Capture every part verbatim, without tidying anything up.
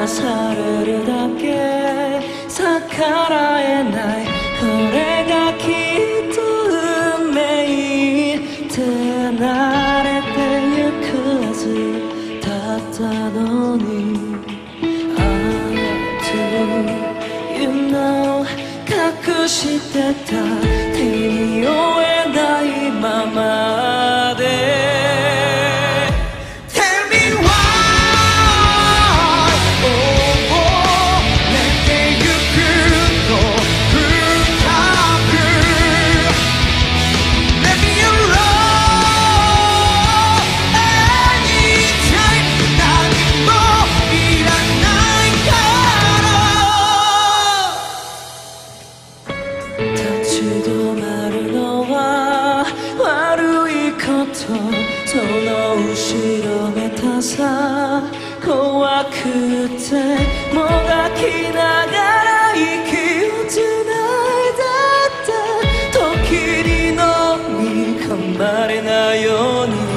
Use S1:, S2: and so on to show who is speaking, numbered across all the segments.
S1: されるだけ逆らえないこれがきっと運命って慣れてゆくはずだったのに I do you know 隠してた手に負えないままで立ち止まるのは悪いことその後ろめたさ怖くてもがきながら息をつないだった時に飲み込まれないように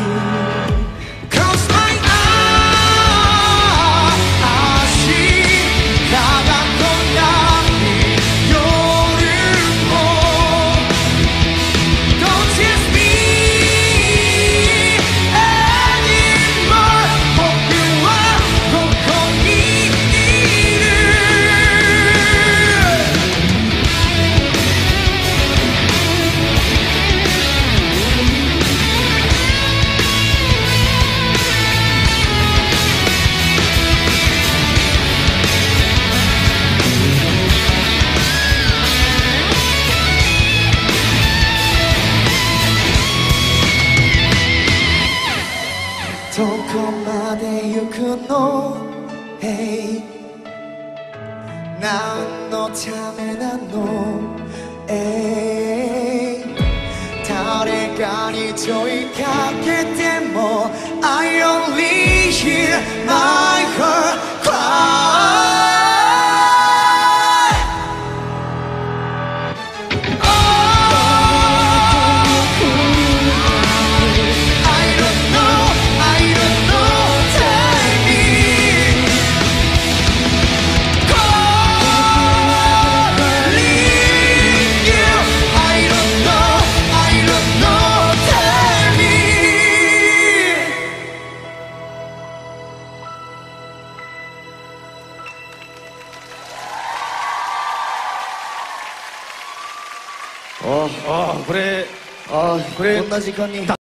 S1: どこまで行くの Hey 何のためなの Hey 誰かに問いかけても I only hear my heart cry
S2: 아, 아, 그래. 아, 그래.
S3: こんな時間に